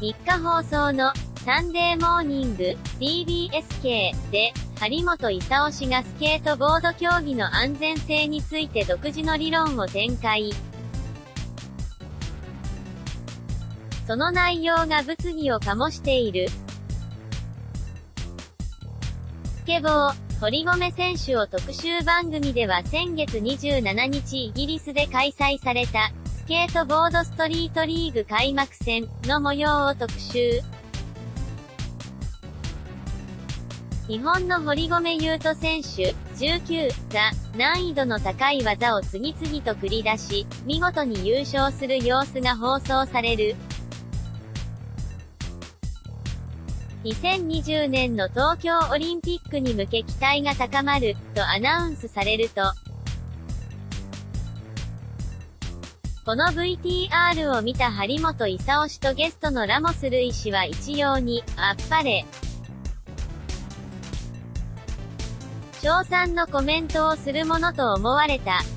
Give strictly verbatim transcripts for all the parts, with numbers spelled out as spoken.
みっか放送のサンデーモーニング ティービーエス 系で、張本勲氏がスケートボード競技の安全性について独自の理論を展開。その内容が物議を醸している。スケボー、堀米選手を特集番組では先月にじゅうしちにちイギリスで開催された、スケートボードストリートリーグ開幕戦の模様を特集。日本の堀米雄斗選手、じゅうきゅうが難易度の高い技を次々と繰り出し、見事に優勝する様子が放送される。にせんにじゅうねんの東京オリンピックに向け期待が高まる、とアナウンスされると、この ブイティーアール を見た張本勲氏とゲストのラモス瑠偉氏は一様に、あっぱれ。称賛のコメントをするものと思われた。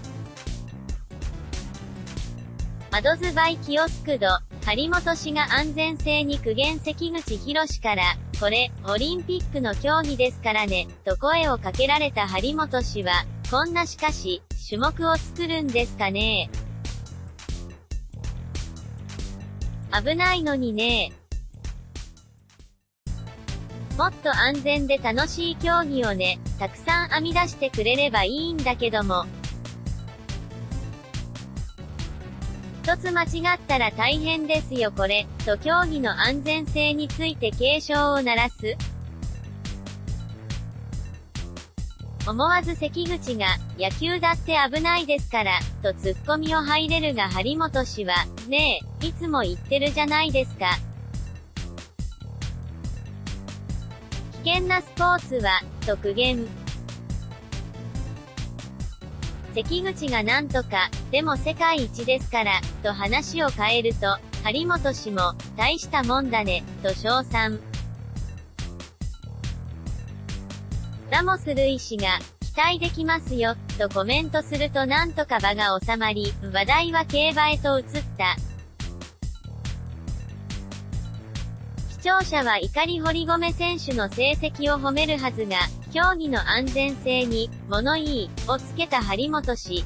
アドズバイキオスクド、張本氏が安全性に苦言関口宏から、これ、オリンピックの競技ですからね、と声をかけられた張本氏は、こんなしかし、種目を作るんですかね。危ないのにね。もっと安全で楽しい競技をね、たくさん編み出してくれればいいんだけども。一つ間違ったら大変ですよこれ、と競技の安全性について警鐘を鳴らす。思わず関口が、野球だって危ないですから、とツッコミを入れるが張本氏は、ねえ、いつも言ってるじゃないですか。危険なスポーツは、と苦言。関口がなんとか、でも世界一ですから、と話を変えると、張本氏も、大したもんだね、と称賛。ラモス瑠偉氏が、期待できますよ、とコメントするとなんとか場が収まり、話題は競馬へと移った。視聴者は怒り堀米選手の成績を褒めるはずが、競技の安全性に、物言い、をつけた張本氏。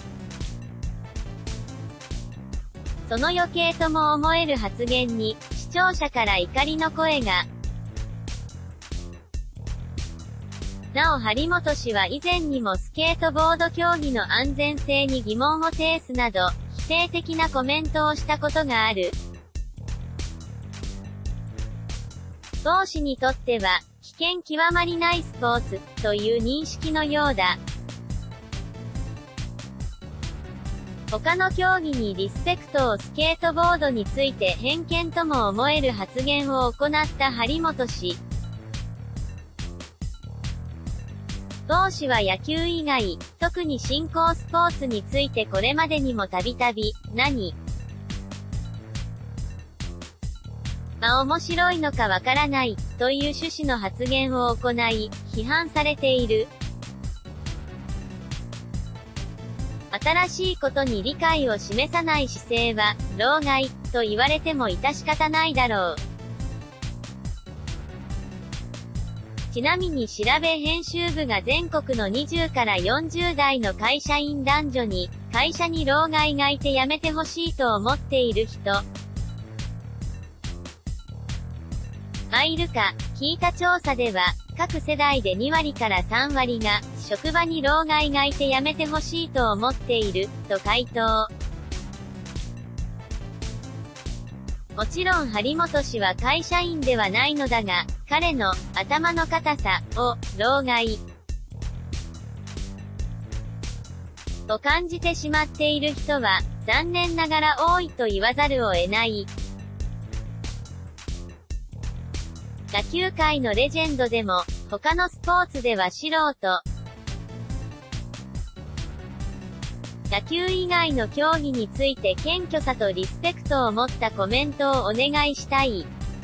その余計とも思える発言に、視聴者から怒りの声が。なお張本氏は以前にもスケートボード競技の安全性に疑問を呈すなど、否定的なコメントをしたことがある。同氏にとっては、危険極まりないスポーツ、という認識のようだ。他の競技にリスペクトをスケートボードについて偏見とも思える発言を行った張本氏。同氏は野球以外、特に新興スポーツについてこれまでにもたびたび、何が面白いのかわからない、という趣旨の発言を行い、批判されている。新しいことに理解を示さない姿勢は、老害、と言われても致し方ないだろう。ちなみに調べ編集部が全国のにじゅうからよんじゅうだいの会社員男女に、会社に老害がいて辞めてほしいと思っている人がいるか、聞いた調査では、各世代でにわりからさんわりが、職場に老害がいて辞めてほしいと思っている、と回答。もちろん張本氏は会社員ではないのだが、彼の頭の固さを老害と感じてしまっている人は残念ながら多いと言わざるを得ない。野球界のレジェンドでも他のスポーツでは素人。野球以外の競技について謙虚さとリスペクトを持ったコメントをお願いしたい。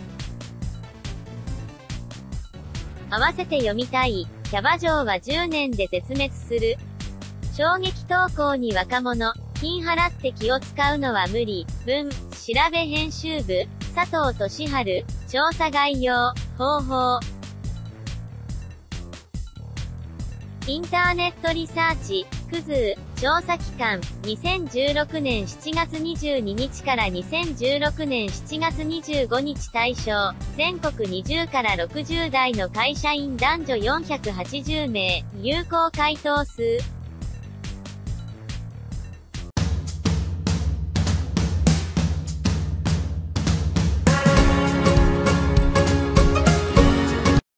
合わせて読みたい。キャバ嬢はじゅうねんで絶滅する。衝撃投稿に若者、金払って気を使うのは無理。文、調べ編集部。 佐藤俊治、調査概要、方法。インターネットリサーチ、クズー、調査期間、にせんじゅうろくねんしちがつにじゅうににちからにせんじゅうろくねんしちがつにじゅうごにち対象、全国にじゅうからろくじゅうだいの会社員男女よんひゃくはちじゅうめい、有効回答数、